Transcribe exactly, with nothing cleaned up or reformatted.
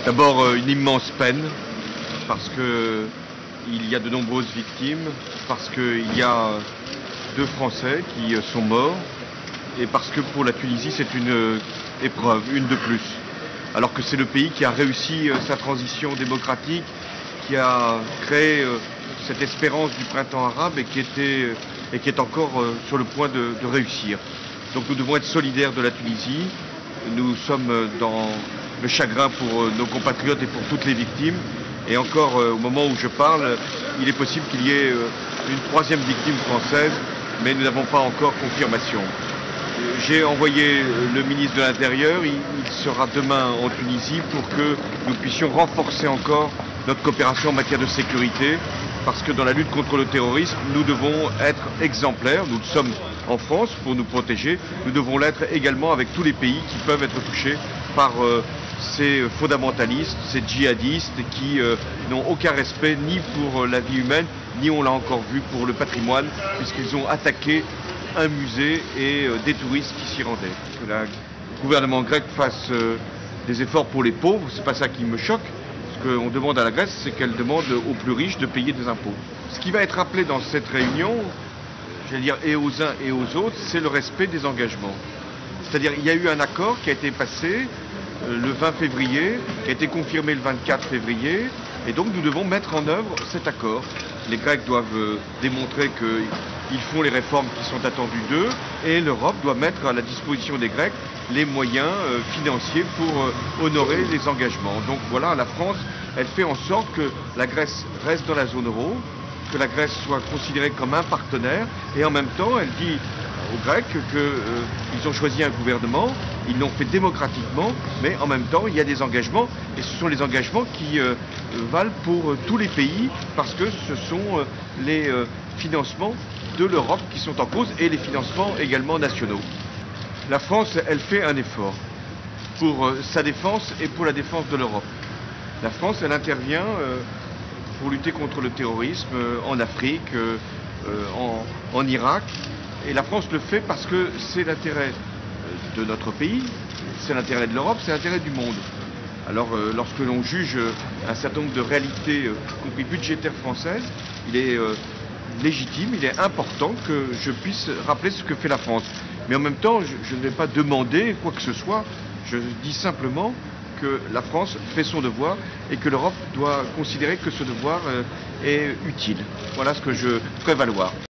D'abord, euh, une immense peine, parce que il y a de nombreuses victimes, parce qu'il y a deux Français qui sont morts, et parce que pour la Tunisie, c'est une épreuve, une de plus. Alors que c'est le pays qui a réussi sa transition démocratique, qui a créé cette espérance du printemps arabe et qui, était, et qui est encore sur le point de, de réussir. Donc nous devons être solidaires de la Tunisie. Nous sommes dans le chagrin pour nos compatriotes et pour toutes les victimes. Et encore au moment où je parle, il est possible qu'il y ait une troisième victime française, mais nous n'avons pas encore confirmation. J'ai envoyé le ministre de l'Intérieur, il sera demain en Tunisie pour que nous puissions renforcer encore notre coopération en matière de sécurité, parce que dans la lutte contre le terrorisme, nous devons être exemplaires. Nous sommes en France pour nous protéger, nous devons l'être également avec tous les pays qui peuvent être touchés par euh, ces fondamentalistes, ces djihadistes qui euh, n'ont aucun respect ni pour la vie humaine, ni on l'a encore vu pour le patrimoine, puisqu'ils ont attaqué un musée et euh, des touristes qui s'y rendaient. Que le gouvernement grec fasse euh, des efforts pour les pauvres, c'est pas ça qui me choque. Ce qu'on demande à la Grèce, c'est qu'elle demande aux plus riches de payer des impôts. Ce qui va être rappelé dans cette réunion, j'allais dire et aux uns et aux autres, c'est le respect des engagements. C'est-à-dire il y a eu un accord qui a été passé euh, le vingt février, qui a été confirmé le vingt-quatre février, et donc nous devons mettre en œuvre cet accord. Les Grecs doivent euh, démontrer qu'ils font les réformes qui sont attendues d'eux, et l'Europe doit mettre à la disposition des Grecs les moyens euh, financiers pour euh, honorer les engagements. Donc voilà, la France, elle fait en sorte que la Grèce reste dans la zone euro, que la Grèce soit considérée comme un partenaire, et en même temps, elle dit aux Grecs qu'ils euh, ont choisi un gouvernement, ils l'ont fait démocratiquement, mais en même temps, il y a des engagements, et ce sont les engagements qui euh, valent pour euh, tous les pays, parce que ce sont euh, les euh, financements de l'Europe qui sont en cause, et les financements également nationaux. La France, elle fait un effort pour euh, sa défense et pour la défense de l'Europe. La France, elle intervient euh, pour lutter contre le terrorisme euh, en Afrique, euh, euh, en, en Irak, et la France le fait parce que c'est l'intérêt de notre pays, c'est l'intérêt de l'Europe, c'est l'intérêt du monde. Alors euh, lorsque l'on juge euh, un certain nombre de réalités, euh, y compris budgétaires françaises, il est euh, légitime, il est important que je puisse rappeler ce que fait la France. Mais en même temps, je, je ne vais pas demander quoi que ce soit, je dis simplement que la France fait son devoir et que l'Europe doit considérer que ce devoir euh, est utile. Voilà ce que je ferai valoir.